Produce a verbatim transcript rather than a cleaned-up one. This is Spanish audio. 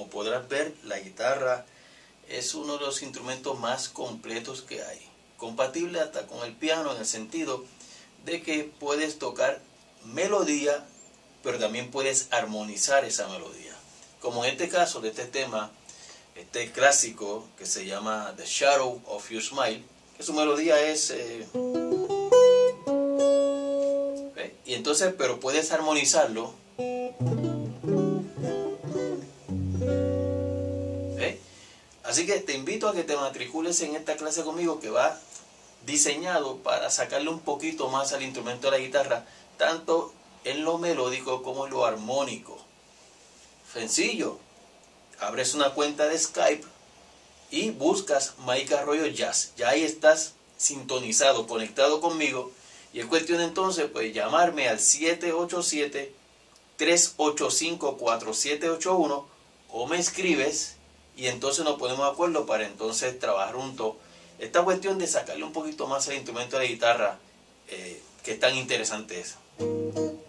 como podrás ver, la guitarra es uno de los instrumentos más completos que hay. Compatible hasta con el piano en el sentido de que puedes tocar melodía, pero también puedes armonizar esa melodía. Como en este caso de este tema, este clásico que se llama The Shadow of Your Smile, que su melodía es... Eh, ¿ve? Y entonces, pero puedes armonizarlo. ¿Ve? Así que te invito a que te matricules en esta clase conmigo, que va diseñado para sacarle un poquito más al instrumento de la guitarra, tanto en lo melódico como en lo armónico. Sencillo. Abres una cuenta de Skype y buscas Mike Arroyo Jazz. Ya ahí estás sintonizado, conectado conmigo. Y es cuestión entonces pues llamarme al siete ocho siete, tres ocho cinco, cuatro siete ocho uno o me escribes y entonces nos ponemos de acuerdo para entonces trabajar juntos. Esta cuestión de sacarle un poquito más al instrumento de la guitarra, eh, que tan interesante es.